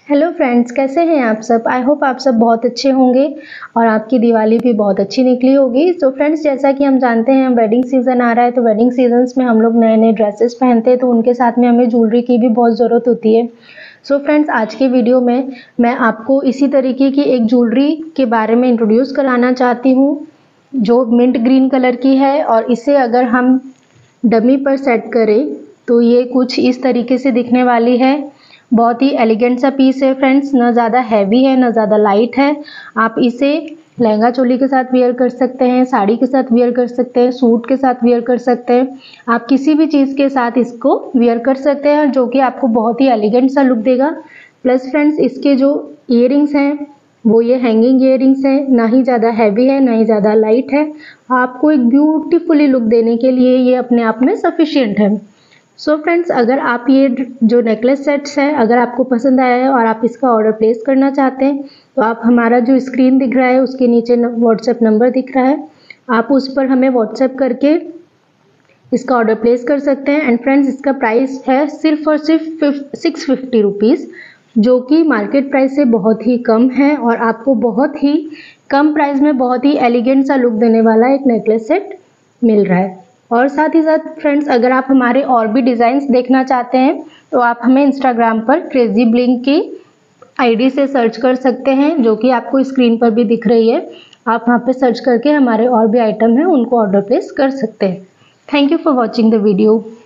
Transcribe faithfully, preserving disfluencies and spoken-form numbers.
Hello friends, कैसे हैं आप सब। आई होप आप सब बहुत अच्छे होंगे और आपकी दिवाली भी बहुत अच्छी निकली होगी। तो फ्रेंड्स, जैसा कि हम जानते हैं वेडिंग सीज़न आ रहा है, तो वेडिंग सीजन्स में हम लोग नए नए ड्रेसेस पहनते हैं, तो उनके साथ में हमें ज्वेलरी की भी बहुत ज़रूरत होती है। सो so फ्रेंड्स, आज के वीडियो में मैं आपको इसी तरीके की एक ज्वेलरी के बारे में इंट्रोड्यूस कराना चाहती हूँ जो मिंट ग्रीन कलर की है, और इसे अगर हम डमी पर सेट करें तो ये कुछ इस तरीके से दिखने वाली है। बहुत ही एलिगेंट सा पीस है फ्रेंड्स, ना ज़्यादा हैवी है ना ज़्यादा लाइट है। आप इसे लहंगा चोली के साथ वेयर कर सकते हैं, साड़ी के साथ वेयर कर सकते हैं, सूट के साथ वेयर कर सकते हैं। आप किसी भी चीज़ के साथ इसको वेयर कर सकते हैं जो कि आपको बहुत ही एलिगेंट सा लुक देगा। प्लस फ्रेंड्स, इसके जो ईयरिंग्स हैं वो ये हैंगिंग ईयरिंग्स हैं, ना ही ज़्यादा हैवी है ना ही ज़्यादा लाइट है। आपको एक ब्यूटीफुली लुक देने के लिए ये अपने आप में सफिशिएंट है। सो so फ्रेंड्स, अगर आप ये जो नेकलेस सेट्स है अगर आपको पसंद आया है और आप इसका ऑर्डर प्लेस करना चाहते हैं, तो आप हमारा जो स्क्रीन दिख रहा है उसके नीचे व्हाट्सएप नंबर दिख रहा है, आप उस पर हमें व्हाट्सएप करके इसका ऑर्डर प्लेस कर सकते हैं। एंड फ्रेंड्स, इसका प्राइस है सिर्फ और सिर्फ सिक्स फिफ्टी रुपीज़, जो कि मार्केट प्राइस से बहुत ही कम है और आपको बहुत ही कम प्राइस में बहुत ही एलिगेंट सा लुक देने वाला एक नेकलेस सेट मिल रहा है। और साथ ही साथ फ्रेंड्स, अगर आप हमारे और भी डिज़ाइंस देखना चाहते हैं तो आप हमें इंस्टाग्राम पर क्रेजी ब्लिंक की आईडी से सर्च कर सकते हैं, जो कि आपको स्क्रीन पर भी दिख रही है। आप वहाँ पे सर्च करके हमारे और भी आइटम हैं उनको ऑर्डर प्लेस कर सकते हैं। Thank you for watching the video.